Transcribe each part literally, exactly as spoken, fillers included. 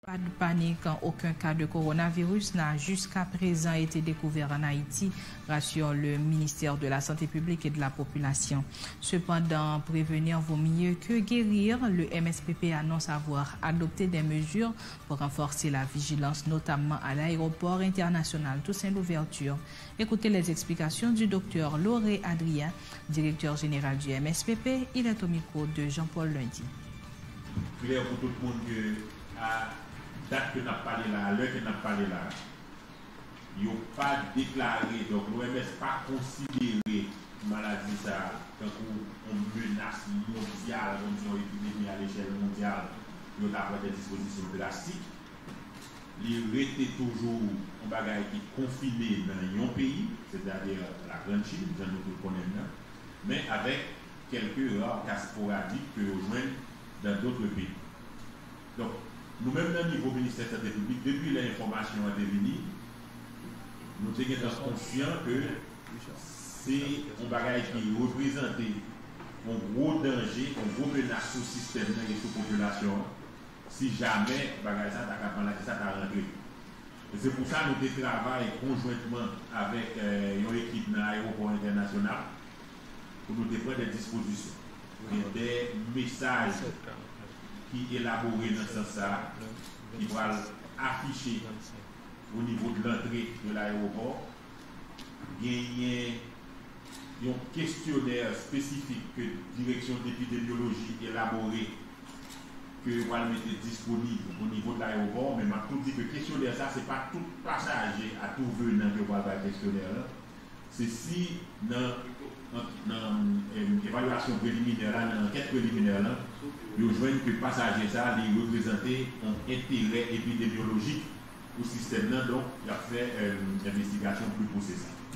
Pas de panique, aucun cas de coronavirus n'a jusqu'à présent été découvert en Haïti, rassure le ministère de la Santé publique et de la Population. Cependant, prévenir vaut mieux que guérir. Le M S P P annonce avoir adopté des mesures pour renforcer la vigilance, notamment à l'aéroport international Toussaint Louverture. Écoutez les explications du docteur Lauré Adrien, directeur général du M S P P. Il est au micro de Jean-Paul Lundi. Clair pour tout le monde que à date que nous avons parlé là, à l'heure que nous avons parlé là, ils n'ont pas déclaré, donc l'O M S n'a pas considéré la maladie ça comme une menace mondiale, comme une épidémie à l'échelle mondiale, ils ont pris des dispositions drastiques. Ils étaient toujours un bagage qui est confiné dans un pays, c'est-à-dire la Grande Chine, nous nous connaissons, mais avec quelques rares cas sporadiques que nous rejoignons dans d'autres pays. Donc, nous-mêmes, dans le niveau ministère de la Santé publique, depuis l'information à devenir, nous sommes conscients que c'est un bagage qui représente un gros danger, un gros menace au système et sur la population, si jamais bagage ça t'a rentré. Et c'est pour ça que nous travaillons conjointement avec euh, une équipe dans l'aéroport international pour nous prendre des dispositions, et des messages qui élaboré dans ce sens-là, qui va afficher au niveau de l'entrée de l'aéroport, gagner un questionnaire spécifique que la direction d'épidémiologie élaborée que va mettre disponible au niveau de l'aéroport, mais je tout dit que le questionnaire, ça, ce n'est pas tout passager à tout venant que va faire le questionnaire. C'est si dans l'évaluation préliminaire, dans l'enquête préliminaire, nous voyons que le passager ça représente un intérêt épidémiologique au système, donc il a fait une investigation plus poussée.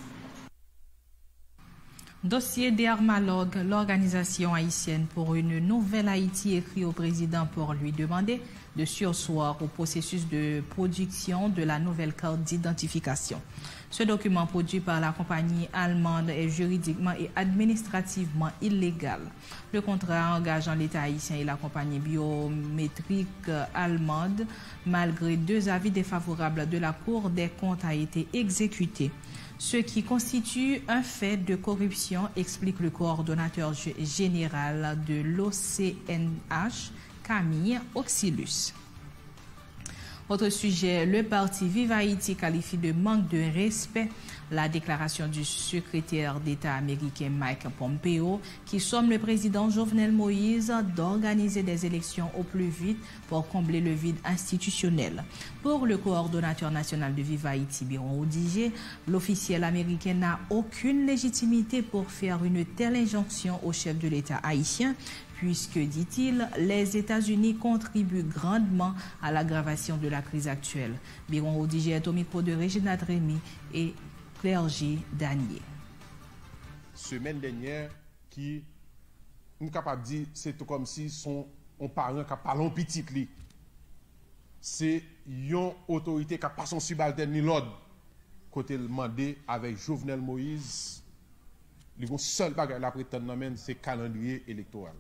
Dossier d'Hermalogue, l'organisation haïtienne pour une nouvelle Haïti écrit au président pour lui demander de surseoir au processus de production de la nouvelle carte d'identification. Ce document produit par la compagnie allemande est juridiquement et administrativement illégal. Le contrat engageant l'État haïtien et la compagnie biométrique allemande, malgré deux avis défavorables de la Cour des comptes, a été exécuté. Ce qui constitue un fait de corruption, explique le coordonnateur général de l'O C N H, Camille Oxylus. Autre sujet, le parti Vive Haïti qualifie de manque de respect la déclaration du secrétaire d'État américain Mike Pompeo qui somme le président Jovenel Moïse d'organiser des élections au plus vite pour combler le vide institutionnel. Pour le coordonnateur national de Vive Haïti, Biron Odigé, l'officiel américain n'a aucune légitimité pour faire une telle injonction au chef de l'État haïtien, puisque, dit-il, les États-Unis contribuent grandement à l'aggravation de la crise actuelle. Biron Odigé est au micro de Régina Drémy et Clergy Danier. Semaine dernière, qui nous sommes capables de dire, c'est tout comme si son un parent qui a parlé petit li. C'est une autorité qui a pas son subalterne ni l'ordre. Côté demandé avec Jovenel Moïse, le seul bagage la prétendre c'est calendrier électoral.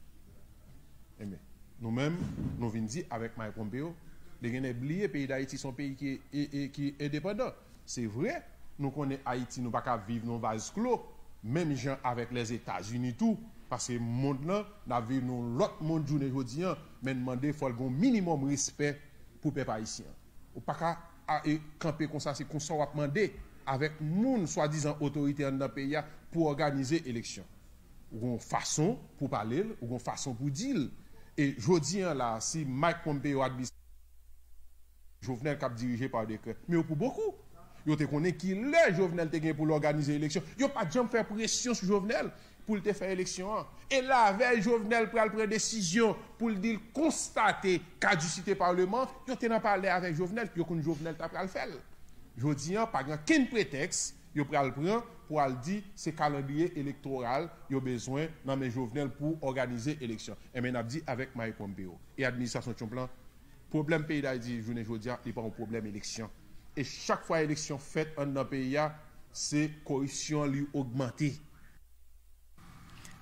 Nous-mêmes, nous venons dire avec Mike Pompeo, les gens oublié pays d'Haïti sont pays qui est, qui est indépendant. C'est vrai, nous connaissons Haïti, nous ne pouvons pas vivre dans vase clos, même gens avec les États-Unis tout, parce que le monde là, nous vivons dans l'autre monde journée aujourd'hui, mais demander il faut un minimum respect pour les peuple haïtien. Ou pas qu'à camper comme ça, c'est qu'on soit demander avec monde soi-disant autorité dans le pays pour organiser l'élection. Ou une façon pour parler, ou une façon pour dire. Et je dis là, si Mike Pompeo administre Jovenel cap dirigé par décret, mais pour beaucoup, yo te connaît qui les Jovenel te gagne pour l'organiser l'élection. Yo pas jamais faire pression sur Jovenel pour te faire élection. Et là, avec Jovenel pour prendre décision pour le dire constater caducité parlement, yo te n'a parlé avec Jovenel, puis yo connaît Jovenel t'a le faire. Je dis pas aucun prétexte, yo pral prendre pour al dire c'est calendrier électoral, yo besoin dans mes Jovenel pour organiser élection. Et maintenant dit avec Mike Pompeo et administration Chomplain, problème pays d'Haïti, je ne dis pas un problème élection. Et chaque fois élection faite dans le pays, c'est corruption lui augmentée.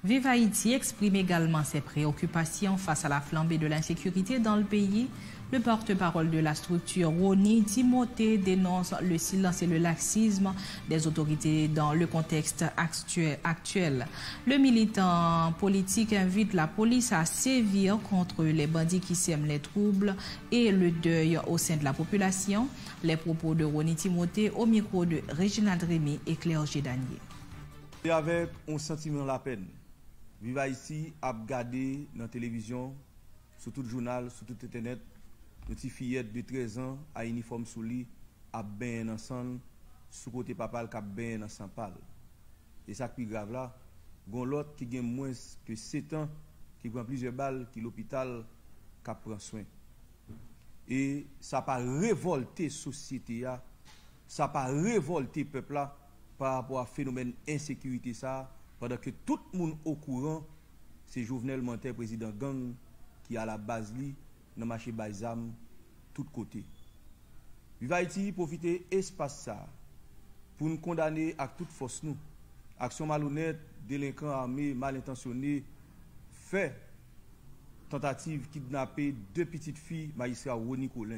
Vive Haïti exprime également ses préoccupations face à la flambée de l'insécurité dans le pays. Le porte-parole de la structure, Roni Timothée, dénonce le silence et le laxisme des autorités dans le contexte actuel. Le militant politique invite la police à sévir contre les bandits qui sèment les troubles et le deuil au sein de la population. Les propos de Roni Timothée au micro de Réginald Rémy et Claire Gédanier. Et avec un sentiment de la peine, Vive Haïti a regardé dans la télévision, sur tout le journal, sur tout internet, une petite fillette de treize ans à uniforme sous lit, à ben ensemble, sous côté papa qui a ben ensemble. Et ça qui est grave là, gon l'autre qui a moins que sept ans, qui prend plusieurs balles, qui l'hôpital, qui prend soin. Et ça n'a pas révolté la société, ça n'a pas révolté le peuple là par rapport à phénomène d'insécurité ça, pendant que tout le monde au courant, c'est Jovenel Moïse, président gang, qui a la base li, dans le marché Baïzam, tout côté. Vive Haïti profiter espace ça pour nous condamner à toute force nous. Action malhonnête, délinquants armés, mal intentionnés, fait tentative kidnapper deux petites filles, magistrat Roni Colin.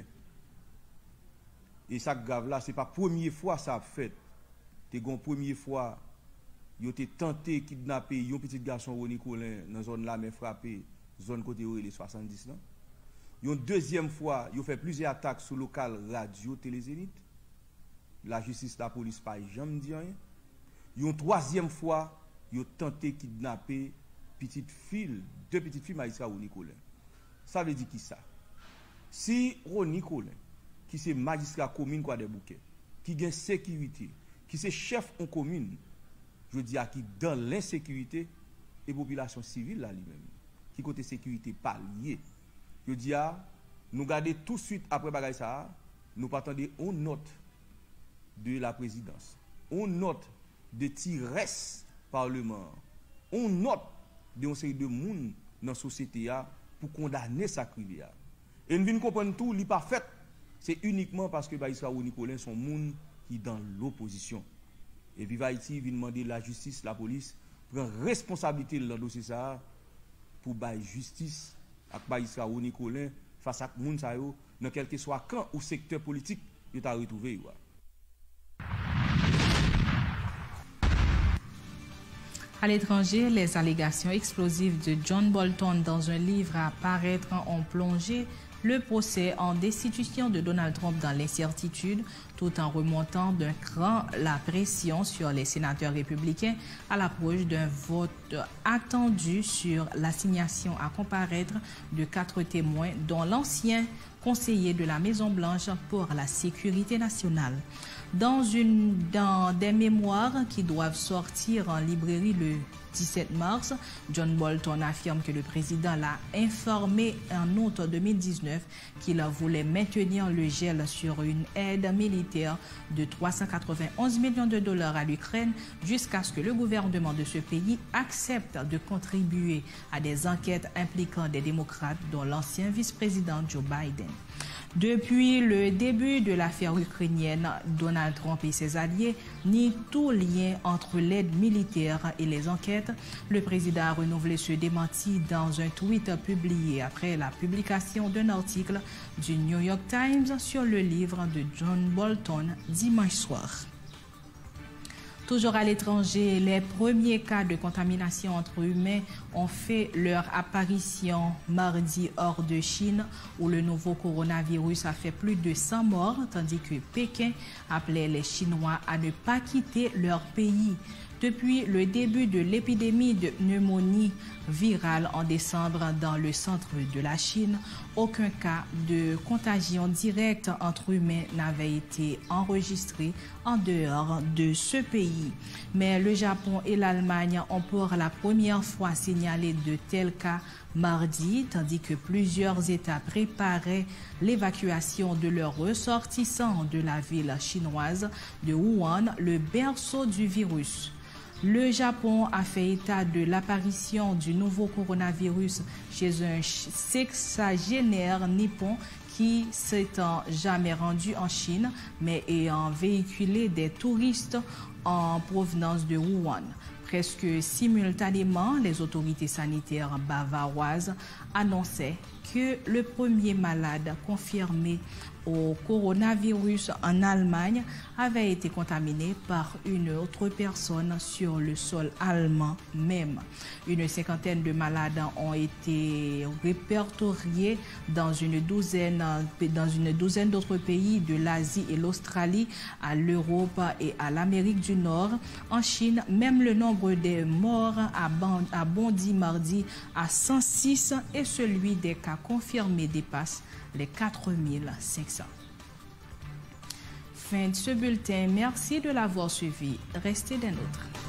Et ça grave là, c'est pas la première fois ça a fait. C'est la première fois ils ont tenté de kidnapper un petit garçon Roni Colin dans la zone là, mais frappé, zone côté où il est soixante-dix là. Une deuxième fois, ils ont fait plusieurs attaques sur le local radio Télé Zénith. La justice, la police, pas jamais dit rien. Une troisième fois, ils ont tenté de kidnapper petite fille, deux petites filles magistrat Roni Colin. Ça veut dire qui ça? Si Roni Colin, qui c'est magistrat commune quoi des bouquets, qui gagne sécurité, qui c'est chef en commune, je dis à qui dans l'insécurité et population civile là lui-même, qui côté sécurité pas lié. Je dis à nous garder tout de suite après bagay ça, nous attendons une note de la présidence, une note de tiresse parlement, une note de une série de monde dans la société pour condamner ça crime. Et nous venons comprendre tout, li pas fait, c'est uniquement parce que Baïsra ou Nicolin sont monde qui dans l'opposition. Et Vive Haïti vient demander la justice, la police prend responsabilité dans le dossier ça pour bailler justice avec Baïsra Roni Colin face à moun sa yo dans quel que soit camp ou secteur politique yo t'a retrouvé. À l'étranger, les allégations explosives de John Bolton dans un livre à paraître ont plongé le procès en destitution de Donald Trump dans l'incertitude, tout en remontant d'un cran la pression sur les sénateurs républicains à l'approche d'un vote attendu sur l'assignation à comparaître de quatre témoins, dont l'ancien conseiller de la Maison-Blanche pour la sécurité nationale. Dans, une, dans des mémoires qui doivent sortir en librairie le dix-sept mars, John Bolton affirme que le président l'a informé en août deux mille dix-neuf qu'il voulait maintenir le gel sur une aide militaire de trois cent quatre-vingt-onze millions de dollars à l'Ukraine jusqu'à ce que le gouvernement de ce pays accepte de contribuer à des enquêtes impliquant des démocrates, dont l'ancien vice-président Joe Biden. Depuis le début de l'affaire ukrainienne, Donald Trump et ses alliés nient tout lien entre l'aide militaire et les enquêtes. Le président a renouvelé ce démenti dans un tweet publié après la publication d'un article du New York Times sur le livre de John Bolton dimanche soir. Toujours à l'étranger, les premiers cas de contamination entre humains ont fait leur apparition mardi hors de Chine, où le nouveau coronavirus a fait plus de cent morts, tandis que Pékin appelait les Chinois à ne pas quitter leur pays. Depuis le début de l'épidémie de pneumonie virale en décembre dans le centre de la Chine, aucun cas de contagion directe entre humains n'avait été enregistré en dehors de ce pays. Mais le Japon et l'Allemagne ont pour la première fois signalé de tels cas mardi, tandis que plusieurs États préparaient l'évacuation de leurs ressortissants de la ville chinoise de Wuhan, le berceau du virus. Le Japon a fait état de l'apparition du nouveau coronavirus chez un sexagénaire nippon qui s'étant jamais rendu en Chine, mais ayant véhiculé des touristes en provenance de Wuhan. Presque simultanément, les autorités sanitaires bavaroises annonçaient que le premier malade confirmé au coronavirus en Allemagne avait été contaminé par une autre personne sur le sol allemand même. Une cinquantaine de malades ont été répertoriés dans une douzaine, dans une douzaine d'autres pays de l'Asie et l'Australie, à l'Europe et à l'Amérique du Nord. En Chine, même le nombre des morts a bondi mardi à cent six et celui des cas confirmés dépasse les quatre mille cinq cents. Fin de ce bulletin. Merci de l'avoir suivi. Restez des nôtres.